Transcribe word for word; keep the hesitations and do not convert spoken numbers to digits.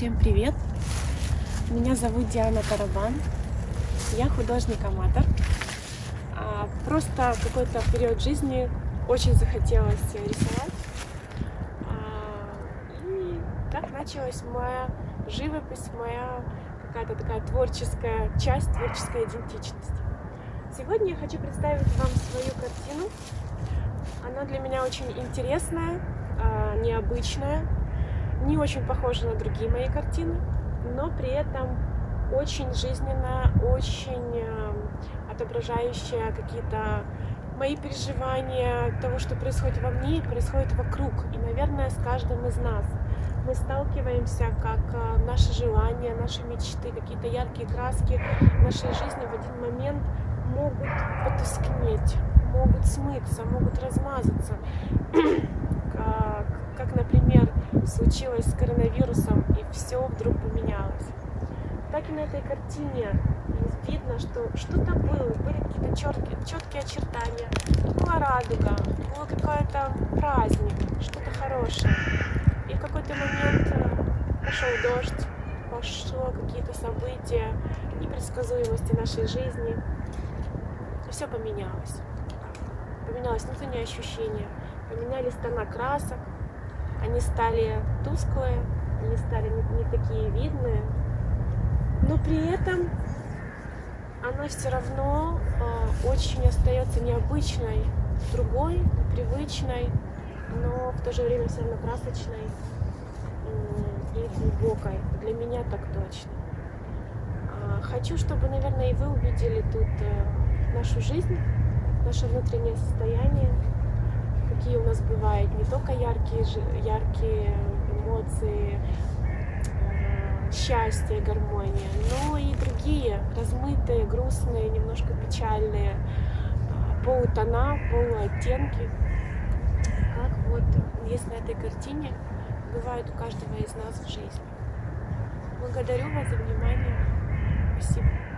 Всем привет! Меня зовут Диана Тарабан. Я художник-аматор. А, Просто в какой-то период жизни очень захотелось рисовать. А, И так началась моя живопись, моя какая-то такая творческая часть, творческая идентичность. Сегодня я хочу представить вам свою картину. Она для меня очень интересная, необычная, не очень похожа на другие мои картины, но при этом очень жизненная, очень отображающая какие-то мои переживания того, что происходит во мне и происходит вокруг. И, наверное, с каждым из нас мы сталкиваемся, как наши желания, наши мечты, какие-то яркие краски нашей жизни в один момент могут потускнеть, могут смыться, могут размазаться. Как, как, например, случилось с коронавирусом, и все вдруг поменялось. Так и на этой картине видно, что что-то было, были какие-то четкие, четкие очертания, была радуга, был какой-то праздник, что-то хорошее. И в какой-то момент пошел дождь, пошло какие-то события, непредсказуемости нашей жизни. Все поменялось. Поменялось внутреннее ощущение, поменялись тона красок, они стали тусклые, они стали не, не такие видные, но при этом она все равно э, очень остается необычной, другой, непривычной, но в то же время все равно красочной э, и глубокой. Для меня так точно. Э, хочу, чтобы, наверное, и вы увидели тут э, нашу жизнь, наше внутреннее состояние, какие у нас бывают не только яркие, яркие эмоции, э, счастье, гармония, но и другие, размытые, грустные, немножко печальные, э, полутона, полуоттенки, как вот есть на этой картине, бывают у каждого из нас в жизни. Благодарю вас за внимание. Спасибо.